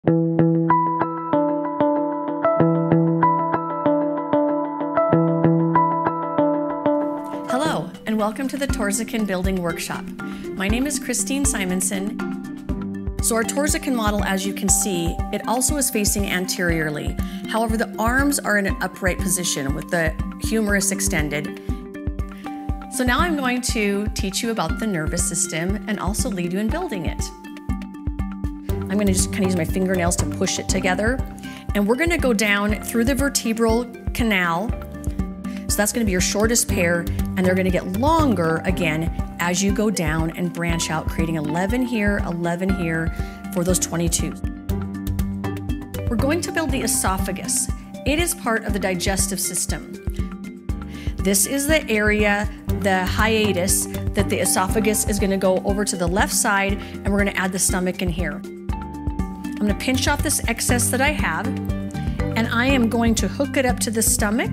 Hello, and welcome to the Torsican Building Workshop. My name is Christine Simonson. So our Torsican model, as you can see, it also is facing anteriorly. However, the arms are in an upright position with the humerus extended. So now I'm going to teach you about the nervous system and also lead you in building it. I'm going to just kind of use my fingernails to push it together. And we're going to go down through the vertebral canal. So that's going to be your shortest pair, and they're going to get longer again as you go down and branch out, creating 11 here for those 22s. We're going to build the esophagus. It is part of the digestive system. This is the area, the hiatus, that the esophagus is going to go over to the left side, and we're going to add the stomach in here. I'm going to pinch off this excess that I have, and I am going to hook it up to the stomach.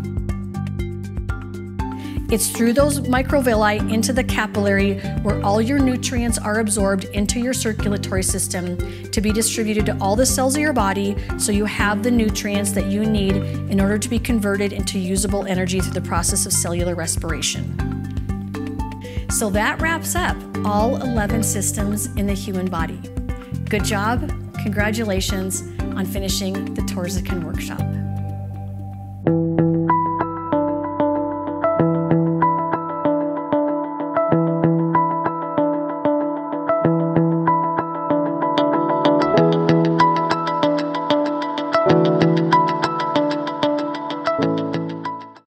It's through those microvilli into the capillary where all your nutrients are absorbed into your circulatory system to be distributed to all the cells of your body, so you have the nutrients that you need in order to be converted into usable energy through the process of cellular respiration. So that wraps up all 11 systems in the human body. Good job, congratulations on finishing the Torsican workshop.